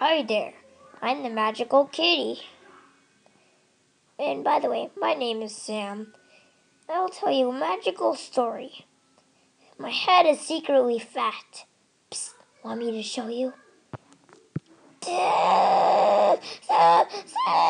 Hi there, I'm the magical kitty. And by the way, my name is Sam. I'll tell you a magical story. My head is secretly fat. Psst, want me to show you?